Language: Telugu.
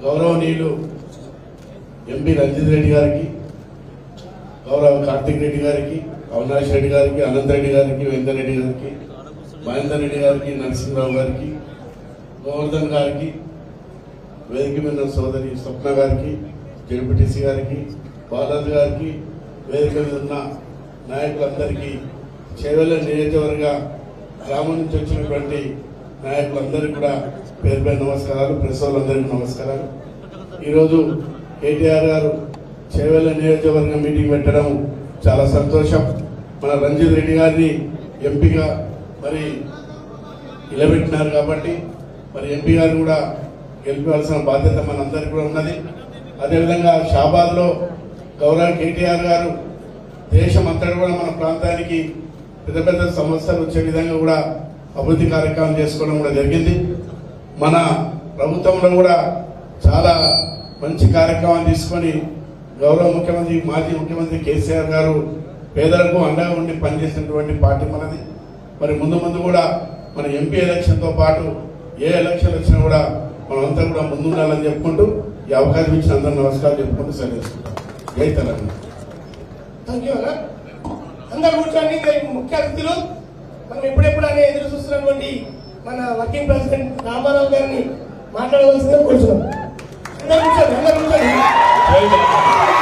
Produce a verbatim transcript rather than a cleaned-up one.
గౌరవనీయులు ఎంపీ రంజిత్ రెడ్డి గారికి, గౌరవ కార్తిక్ రెడ్డి గారికి, అవినాష్ రెడ్డి గారికి, అనంత్ రెడ్డి గారికి, వెంకర్ రెడ్డి గారికి, మహేందర్ రెడ్డి గారికి, నరసింహరావు గారికి, గోవర్ధన్ గారికి, వేదిక మీద సోదరి స్వప్న గారికి, జెడ్పీటీసీ గారికి, బాలాజీ గారికి, వేదిక మీద ఉన్న నాయకులందరికీ, చేవెళ్ళ నియోజకవర్గ గ్రామం నుంచి వచ్చినటువంటి నాయకులందరికీ కూడా పేరు పేరు నమస్కారాలు, ప్రెస్ వాళ్ళందరికీ నమస్కారాలు. ఈరోజు కేటీఆర్ గారు చేవెళ్ళ నియోజకవర్గ మీటింగ్ పెట్టడం చాలా సంతోషం. మన రంజిత్ రెడ్డి గారిని ఎంపీగా మరి నిలబెట్టినారు కాబట్టి మరి ఎంపీ గారు కూడా గెలిపవలసిన బాధ్యత మనందరికీ కూడా ఉన్నది. అదేవిధంగా షాబాద్లో గౌరవ కేటీఆర్ గారు దేశం అంతటా కూడా మన ప్రాంతానికి పెద్ద పెద్ద సమస్యలు వచ్చే విధంగా కూడా అభివృద్ధి కార్యక్రమం చేసుకోవడం కూడా జరిగింది. మన ప్రభుత్వంలో కూడా చాలా మంచి కార్యక్రమాలు తీసుకొని గౌరవ ముఖ్యమంత్రి మాజీ ముఖ్యమంత్రి కేసీఆర్ గారు పేదలకు అండగా ఉండి పనిచేసినటువంటి పార్టీ మనది. మరి ముందు ముందు కూడా మన ఎంపీ ఎలక్షన్తో పాటు ఏ ఎలక్షన్ వచ్చినా కూడా మనమంతా కూడా ముందుండాలని చెప్పుకుంటూ ఈ అవకాశం ఇచ్చిన అందరూ నమస్కారం చెప్పుకుంటూ సెలవుకుంటాం. జై తెలంగాణ. థ్యాంక్ యూ అన్న. అందరూ కూర్చోండి. ముఖ్య అతిథులు మనం ఎప్పుడెప్పుడు అనే ఎదురు చూస్తున్నటువంటి మన వర్కింగ్ ప్రెసిడెంట్ రామారావు గారిని మాట్లాడవలసిందిగా కూర్చున్నాం. అందరూ కూర్చోండి, అందరూ కూర్చోండి.